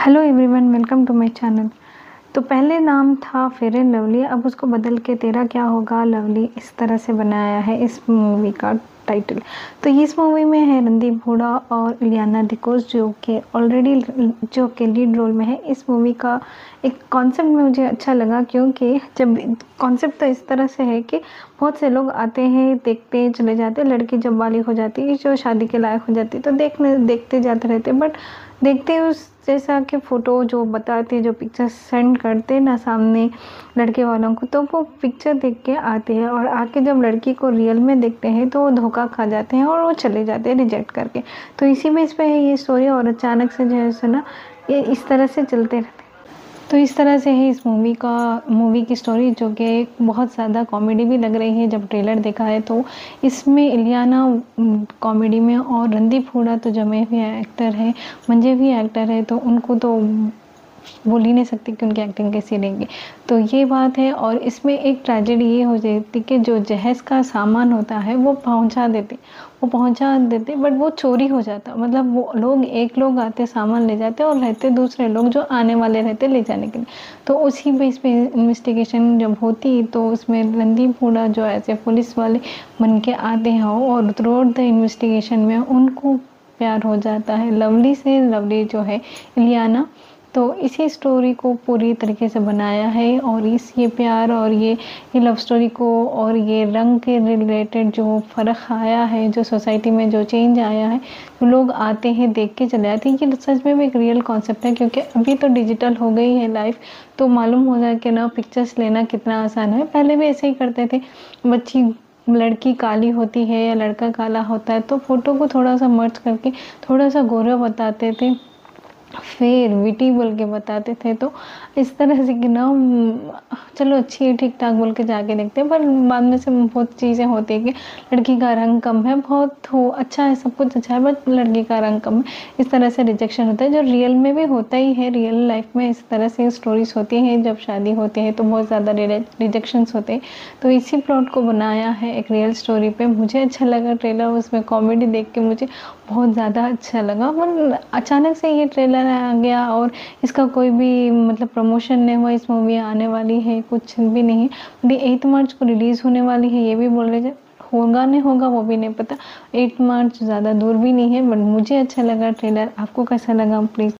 Hello everyone, welcome to my channel. तो पहले नाम था फेयर एंड लवली, अब उसको बदल के तेरा क्या होगा लवली इस तरह से बनाया है इस मूवी का टाइटल। तो इस मूवी में है रणदीप हुडा और इलियाना डिक्रूज़ जो कि लीड रोल में है। इस मूवी का एक कॉन्सेप्ट मुझे अच्छा लगा, क्योंकि जब कॉन्सेप्ट तो इस तरह से है कि बहुत से लोग आते हैं, देखते हैं, चले जाते हैं। लड़की जब बालिग हो जाती है, जो शादी के लायक हो जाती है, तो देखते जाते रहते, बट देखते उस जैसा कि फ़ोटो जो बताते, जो पिक्चर सेंड करते ना सामने लड़के वालों को, तो वो पिक्चर देख के आते हैं और आके जब लड़की को रियल में देखते हैं तो वो धोखा खा जाते हैं और वो चले जाते हैं रिजेक्ट करके। तो इसी बेस पे है ये स्टोरी, और अचानक से जो है ना ये इस तरह से चलते रहते हैं। तो इस तरह से है इस मूवी की स्टोरी, जो कि बहुत ज़्यादा कॉमेडी भी लग रही है जब ट्रेलर देखा है। तो इसमें इलियाना कॉमेडी में और रणदीप हुडा तो जमे हुए एक्टर है, मंजे भी एक्टर है, तो उनको तो बोल ही नहीं सकती कि उनकी एक्टिंग कैसी रहेगी। तो ये बात है। और इसमें एक ट्रेजेडी ये हो जाती कि जो जहेज़ का सामान होता है वो पहुंचा देते, बट वो चोरी हो जाता। मतलब वो एक लोग आते, सामान ले जाते और रहते दूसरे लोग जो आने वाले रहते ले जाने के लिए। तो उसी बेस पे इन्वेस्टिगेशन जब होती, तो उसमें रणदीप हुडा जो ऐसे पुलिस वाले बन के आते हैं और थ्रू आउट द इन्वेस्टिगेशन में उनको प्यार हो जाता है लवली से। लवली जो है इलियाना, तो इसी स्टोरी को पूरी तरीके से बनाया है। और ये प्यार और ये लव स्टोरी को और ये रंग के रिलेटेड जो फ़र्क आया है, जो सोसाइटी में जो चेंज आया है, तो लोग आते हैं, देख के चले जाते हैं। ये सच में भी एक रियल कॉन्सेप्ट है, क्योंकि अभी तो डिजिटल हो गई है लाइफ, तो मालूम हो जाए कि ना पिक्चर्स लेना कितना आसान है। पहले भी ऐसे ही करते थे, लड़की काली होती है या लड़का काला होता है तो फ़ोटो को थोड़ा सा मर्ज करके थोड़ा सा गोरा बताते थे, फिर विटी बोल के बताते थे। तो इस तरह से कि ना चलो अच्छी है, ठीक ठाक बोल के जाके देखते हैं, पर बाद में से बहुत चीज़ें होती है कि लड़की का रंग कम है, बहुत हो अच्छा है, सब कुछ अच्छा है, बट लड़की का रंग कम है, इस तरह से रिजेक्शन होता है, जो रियल में भी होता ही है। रियल लाइफ में इस तरह से स्टोरीज होती हैं, जब शादी होती है तो बहुत ज़्यादा रिजेक्शंस होते हैं। तो इसी प्लॉट को बनाया है एक रियल स्टोरी पे। मुझे अच्छा लगा ट्रेलर, उसमें कॉमेडी देख के मुझे बहुत ज़्यादा अच्छा लगा। पर अचानक से ये ट्रेलर आ गया और इसका कोई भी मतलब प्रमोशन नहीं हुआ। इस मूवी आने वाली है, कुछ भी नहीं है। 8 मार्च को रिलीज़ होने वाली है, ये भी बोल रहे थे। होगा नहीं होगा वो भी नहीं पता। 8 मार्च ज़्यादा दूर भी नहीं है, बट मुझे अच्छा लगा ट्रेलर। आपको कैसा लगा प्लीज़